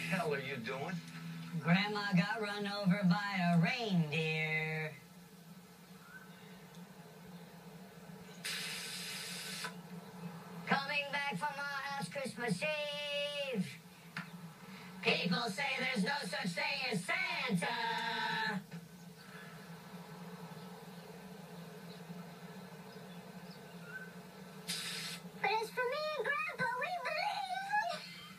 hell are you doing? Grandma got run over by a reindeer. Coming back from our house Christmas Eve. People say there's no such thing as Santa.